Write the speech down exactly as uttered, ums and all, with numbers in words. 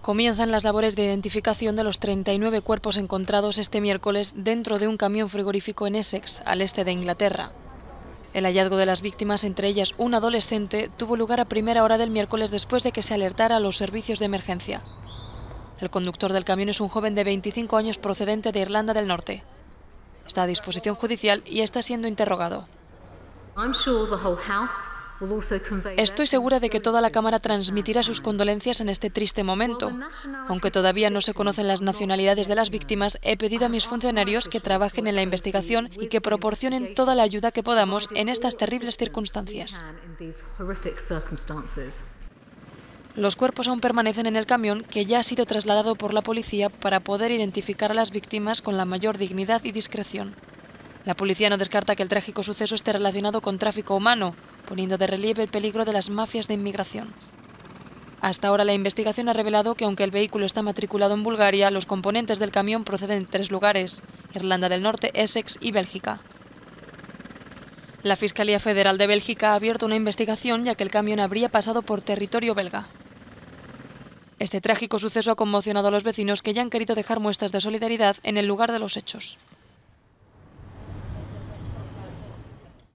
Comienzan las labores de identificación de los treinta y nueve cuerpos encontrados este miércoles dentro de un camión frigorífico en Essex, al este de Inglaterra. El hallazgo de las víctimas, entre ellas un adolescente, tuvo lugar a primera hora del miércoles después de que se alertara a los servicios de emergencia. El conductor del camión es un joven de veinticinco años procedente de Irlanda del Norte. Está a disposición judicial y está siendo interrogado. Estoy segura de que toda la Cámara transmitirá sus condolencias en este triste momento. Aunque todavía no se conocen las nacionalidades de las víctimas, he pedido a mis funcionarios que trabajen en la investigación y que proporcionen toda la ayuda que podamos en estas terribles circunstancias. Los cuerpos aún permanecen en el camión, que ya ha sido trasladado por la policía para poder identificar a las víctimas con la mayor dignidad y discreción. La policía no descarta que el trágico suceso esté relacionado con tráfico humano, poniendo de relieve el peligro de las mafias de inmigración. Hasta ahora la investigación ha revelado que aunque el vehículo está matriculado en Bulgaria, los componentes del camión proceden de tres lugares: Irlanda del Norte, Essex y Bélgica. La Fiscalía Federal de Bélgica ha abierto una investigación ya que el camión habría pasado por territorio belga. Este trágico suceso ha conmocionado a los vecinos, que ya han querido dejar muestras de solidaridad en el lugar de los hechos.